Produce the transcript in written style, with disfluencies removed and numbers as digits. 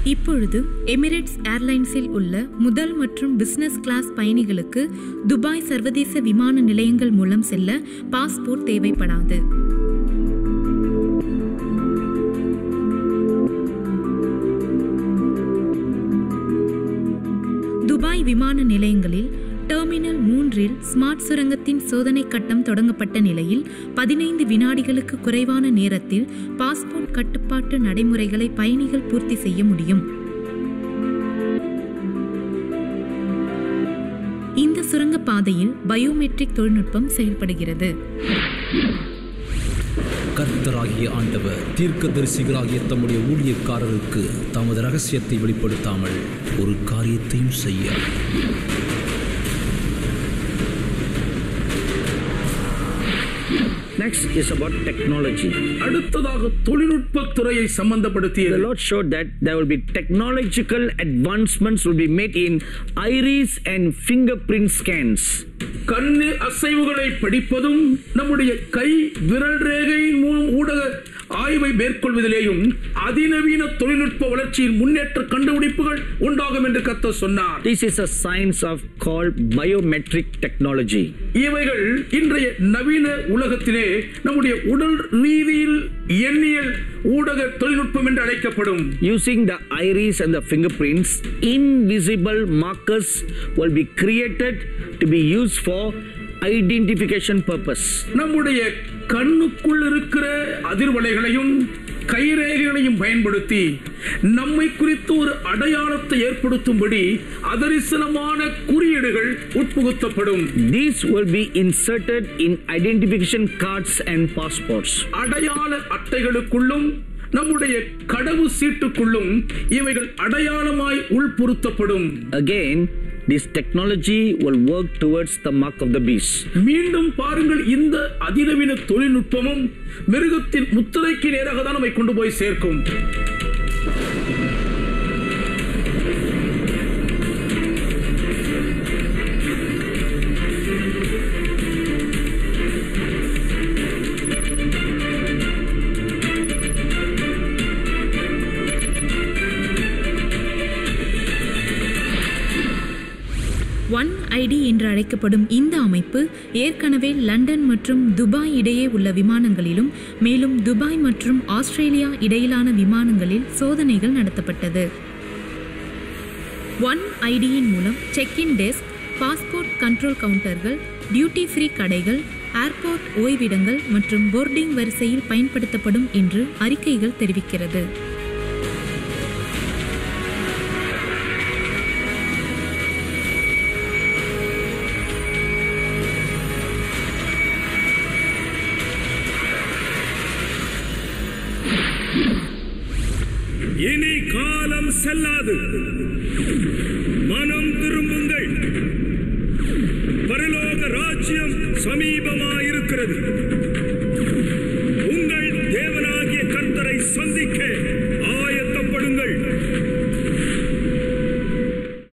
இப்பொழுது எமிரேட்ஸ் ஏர்லைன்ஸில் உள்ள முதல் மற்றும் பிசினஸ் கிளாஸ் பயணிகளுக்கு துபாய் சர்வதேச விமான நிலையங்கள் மூலம் செல்ல பாஸ்போர்ட் தேவைப்படாது. துபாய் விமான நிலையங்களில் டெர்மினல் 3இல் ஸ்மார்ட் சுரங்கத்தின் சோதனை கட்டம் தொடங்கப்பட்ட நிலையில் 15 வினாடிகளுக்கு குறைவான நேரத்தில் பாஸ்போர்ட் கட்டுப்பாட்டு நடைமுறைகளை பயணிகள் பூர்த்தி செய்ய முடியும். இந்த சுரங்கப்பாதையில் பயோமெட்ரிக் தொழில்நுட்பம் செயல்படுகிறது. கர்த்தராகிய ஆண்டவர் தீர்க்கதரிசிகளாகிய தம்முடைய ஊழியக்காரருக்கு தமது ரகசியத்தை வெளிப்படுத்தாமல் ஒரு காரியத்தையும் செய்ய. Next is about technology. அடுத்ததாக தொழில்நுட்ப துறையை சம்பந்தப்படுத்தியது. The Lord showed that there will be technological advancements will be made in iris and fingerprint scans. கண்ணு அசைவுகளை படிப்பதும் நம்முடைய கை விரல் ரேகை ஊடக ஆய்வை மேற்கொள்வதிலேயும் அதிநவீன தொழில்நுட்ப வளர்ச்சியின் முன்னேற்ற கண்டுபிடிப்புகள் உண்டாகும் என்று கர்த்தர் சொன்னார். This is a science of called biometric technology. இவைகள் இன்றைய நவீன உலகத்திலே நம்முடைய உடல் ரீதியில் எண்ணியல் ஊடக தொழில்நுட்பம் என்று அழைக்கப்படும். Using the iris and the fingerprints, invisible markers will be created to be used for identification purpose. நம்முடைய கண்ணுக்குள் இருக்கிற அதிர்வலைகளையும் கைரேகைகளையும் பயன்படுத்தி நம்மை குறித்து ஒரு அடையாளத்தை ஏற்படுத்தும்படி அதரிசனமான குறியீடுகள் உட்புகுத்தப்படும். These will be inserted in identification cards and passports. அடையாள அட்டைகளுக்குள்ளும் நம்முடைய கடவு சீட்டுக்குள்ளும் இவைகள் அடையாளமாய் உள்பொருத்தப்படும். Again, this technology will work towards the mark of the beast. மீண்டும் பாருங்கள், இந்த அதிநவீன தொழில்நுட்பமும் மிருகத்தின் முத்திரைக்கு நேராக தான் நம்மை கொண்டு போய் சேர்க்கும். ஒன் ஐடி என்று அழைக்கப்படும் இந்த அமைப்பு ஏற்கனவே லண்டன் மற்றும் துபாய் இடையே உள்ள விமானங்களிலும் மேலும் துபாய் மற்றும் ஆஸ்திரேலியா இடையிலான விமானங்களில் சோதனைகள் நடத்தப்பட்டது. ஒன் ஐடியின் மூலம் செக்-இன் டெஸ்க், பாஸ்போர்ட் கண்ட்ரோல் கவுண்டர்கள், டியூட்டி ஃப்ரீ கடைகள், ஏர்போர்ட் ஓய்விடங்கள் மற்றும் போர்டிங் வரிசையில் பயன்படுத்தப்படும் என்று அறிக்கைகள் தெரிவிக்கிறது. இனி காலம் செல்லாது, மனம் திரும்புங்கள், பரலோக ராஜ்யம் சமீபமாயிருக்கிறது.